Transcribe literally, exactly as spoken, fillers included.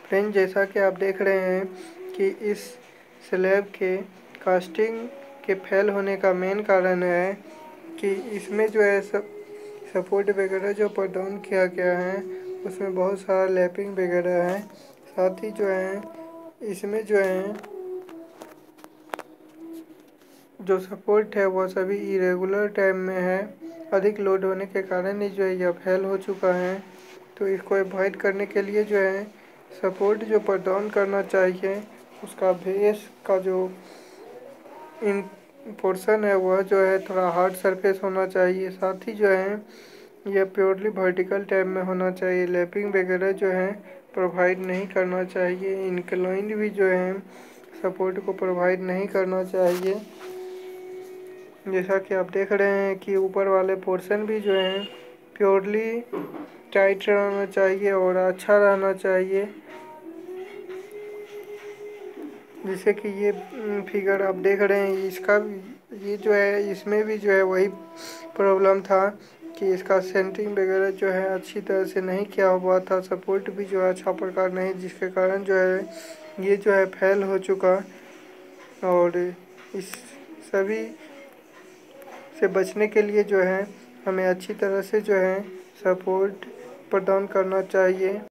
Friend, जैसा कि आप देख रहे हैं कि इस स्लैब के कास्टिंग के फेल होने का मेन कारण है कि इसमें जो है सब सपोर्ट वगैरह जो प्रदान किया गया है उसमें बहुत सारा लैपिंग वगैरह है। साथ ही जो है इसमें जो है जो सपोर्ट है वो सभी इरेगुलर टाइम में है। अधिक लोड होने के कारण ही जो है यह फेल हो चुका है। तो इसको अवॉइड करने के लिए जो है सपोर्ट जो प्रदान करना चाहिए उसका बेस का जो इन पोर्शन है वह जो है थोड़ा हार्ड सरफेस होना चाहिए। साथ ही जो है यह प्योरली वर्टिकल टाइप में होना चाहिए। लैपिंग वगैरह जो है प्रोवाइड नहीं करना चाहिए। इंक्लाइंड भी जो है सपोर्ट को प्रोवाइड नहीं करना चाहिए। जैसा कि आप देख रहे हैं कि ऊपर वाले पोर्शन भी जो है प्योरली टाइट रहना चाहिए और अच्छा रहना चाहिए। जैसे कि ये फिगर आप देख रहे हैं, इसका ये जो है इसमें भी जो है वही प्रॉब्लम था कि इसका सेंटरिंग वगैरह जो है अच्छी तरह से नहीं किया हुआ था। सपोर्ट भी जो है अच्छा प्रकार नहीं, जिसके कारण जो है ये जो है फेल हो चुका। और इस सभी से बचने के लिए जो है हमें अच्छी तरह से जो है सपोर्ट प्रदान करना चाहिए।